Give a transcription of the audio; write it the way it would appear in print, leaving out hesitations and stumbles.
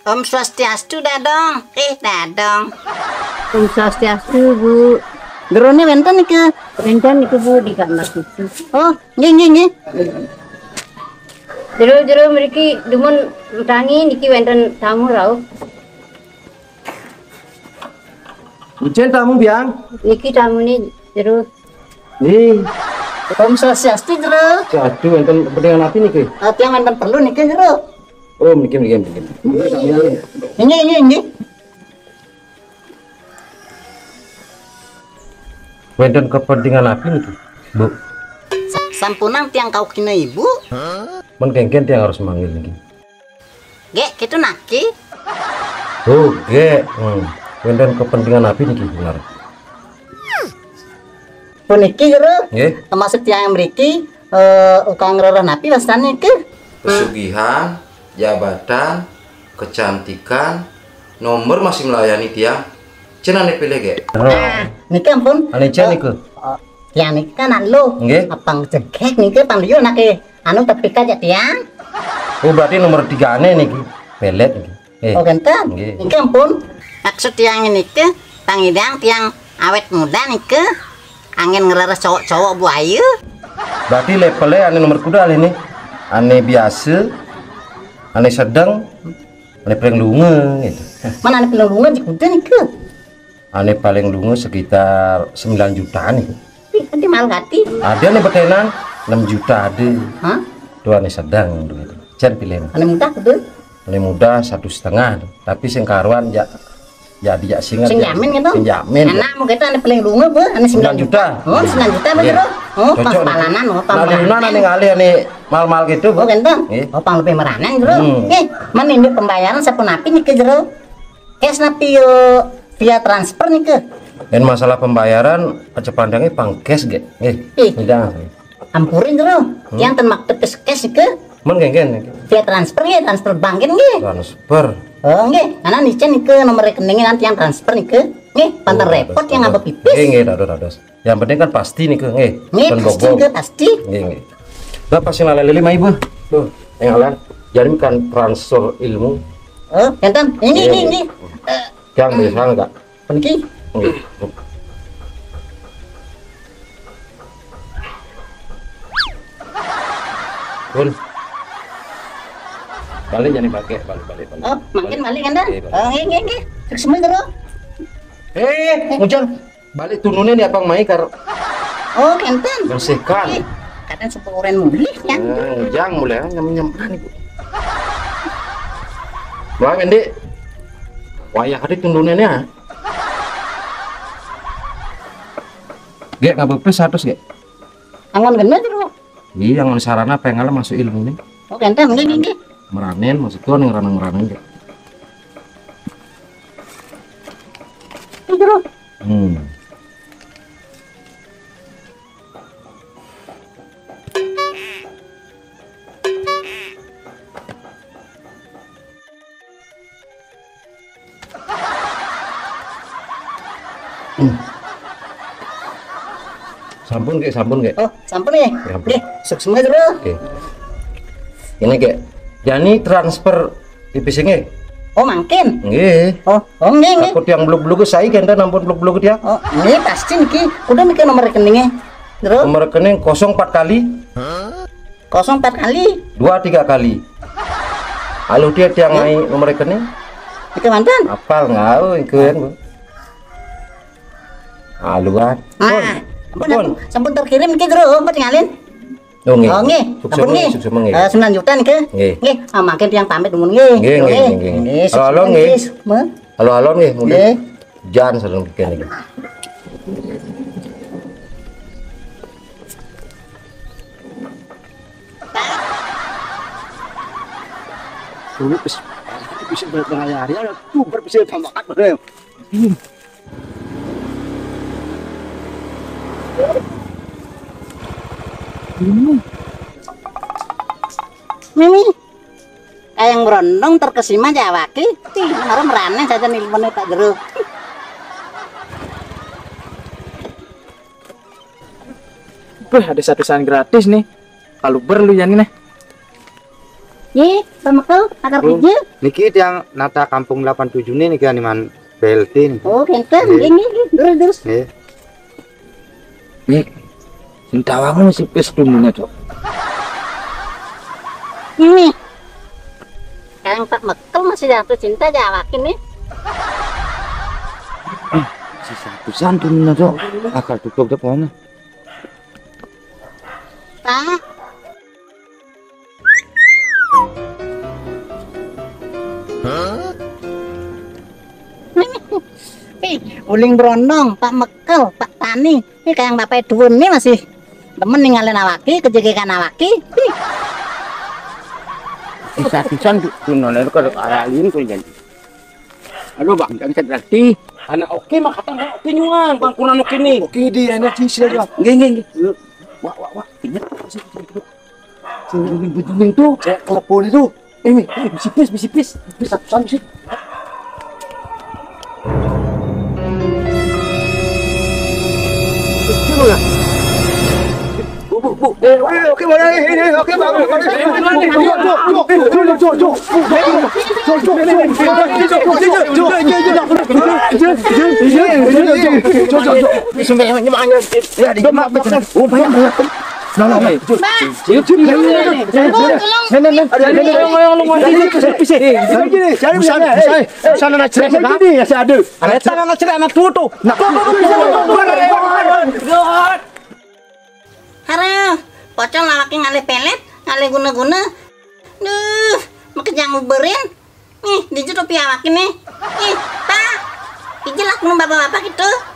Om Swastiastu Dadong. Dadong. Om Swastiastu Bu. Gerone wenten niki. Rencana niku Bu di kamar susu. Oh, nggih. Jero mriki dumun utangi niki wonten tamu rauh. Ujian tamu biang. Niki tamune jero. Nih, Om Swastiastu jero. aduh enten pendengar api niki. Tiang wenten perlu niki jero. Oh, mungkin. Nggih. Wenten kepentingan api niki, Bu. Sampunang tiang kau kina ibu. Men kengken tiang harus manggil niki. Gek, kitu naki. Oh, ge. Wenten kepentingan api niki benar. Puniki jero. Nggih. Termasuk tiang mriki ukang rerah napi wasane ke. Pesugihan, jabatan, kecantikan, nomor masih melayani tiang. Cenah pilih ge. Niki ampun. Ane cen niku. Tiang niki kan alo. Nggih. Apang jegek niki panliyo nake. Anu tepikat ya tiang. Oh, berarti nomor 3 ane niki. Pelet niki. Oh genten. Nggih. Niki ampun. Maksud tiang ini ke pangidang tiang awet muda niki. Angin ngereres cowok-cowok Bu Ayu. Berarti levelnya ane nomor kuda ini. Ane biasa, ane sedang, ane paling lunga gitu. Mana ane pelungungan jikuda niki. Ane paling lunga sekitar 9 jutaan nih. Nanti mal hati. Ada nih betenan 6 juta ada. Hah? Dua ane sedang gitu. Jangan pilih. Ane muda betul. Ane muda 1,5. Tapi sing karuan ya jadi ya singa. Sing jamin gitu. Sing jamin. Anakmu kita ane paling lunga Bu, ane 9 juta. Oh, 9 juta bener. Oh, pas palanan oh Nah, ane ngali ane mal-mal gitu, Bu. Oh, genteng. Nggih. Oh, pang lebih meranan jero. Nggih, men ini pembayaran sapunapi niki jero. Cash napi yo via transfer niki. Dan masalah pembayaran aja pandangnya pang cash ge. Tidak. Ampurin jero. Yang ten maktub cash niki Men genggen via transfer nggih, transfer bank nggih. transfer. Oh, nggih. Karena nice niki nomor rekeningnya nanti yang transfer niki. Nggih, pantar repot yang ngapa pipis. Nggih, dados. Yang penting kan pasti nih nggih. Nggih, pasti nggih, pasti. Nggih. Lah pasti lalele mah Ibu. Tuh, yang alan. Jadi kan transfer ilmu. Oh, genteng. Ini. Yang bisa enggak? Niki. Nggih. Pun. Balik jangan dipakai, balik. Oh, makin balik kan dah. Nggih, balik. Oh, nggih. Semua jero. Ngujang. Balik turunin ya Bang Mai kar Oh, genteng. bersihkan. Kadang seporen mulih ya. Ngujang mulai nyem-nyem Ibu. Wah, Mendik. Wayah adik tundunannya. Gek ngabepes 100 gek. Angon gena jero. Iya, yang sarana pengen masuk ilmu nih. Oh, genteng nggih. Meranen maksud tuh ngeranang-ngeranang gek. Jero. Sampun gek. Oh, sampun ya. Ya, ampun. Nggih, sukses jero. Oke. Ini gek. Jani transfer IPC-nya. Oh, mangkin. Nggih. Oh, nggih. Takut yang belum saya kan nampun belum dia. Oh, nggih pasti niki. Kudu niki nomor rekeningnya. Jero. Nomor rekening 04 kali, 04 kali. 23 kali. Halo dia tiang ngai nomor rekening. Niki mantan. Apal ngau ikut. Halo kan. Sampun terkirim niki jero, tinggalin. Oh nggih. Oh nggih. Sampun nggih. 9 juta niki. Nggih. Mangkin tiang pamit nuwun nggih. Nggih. Halo nggih. Halo nggih. Nggih. Jangan sering bikin iki. Dulu bisa berlayar ya, tuh berbisa pamakat bareng. Mimi. Kayang berondong terkesima Jawaki. Orang merane saja ilmunya tak jero. Ada satusan gratis nih. Kalau berlu ya nih. Ye, pemekel akar pijil. Niki yang nata kampung 87 nih niki animan BLT nih. Oh, kenten, Iya. gini, terus. Nggih. Nih, sintawangu masih pes dumunya, Cok. Ini. Kayang Pak Mekel masih jatuh cinta jawakin nih. Si satusan dumunya, Cok. Akal tutup depannya. Pak. Uling brondong, Pak Mekel, Pak Tani. Ini kayak bapak Duun nih masih temen ninggalin awaki, kejegekan awaki. Si satusan dumunya itu kalau ayalin tuh jadi. Aduh bang, jangan saya berarti. Anak oke mah kata nggak oke nyuan, bang kurang oke nih. Oke di anak sih juga. Nggih. Wah. Ingat sih. Betul tuh. Saya telepon itu. Bisipis. Satusan sih. Bu. Oke, mana ini? Oke, Bang. Hara, pocong lawaki ngalih pelet, ngalih guna-guna. Duh, makejang uberin. Nih, dijut rupiah awaki nih. Ih, Pak. Ijil aku bapak-bapak gitu.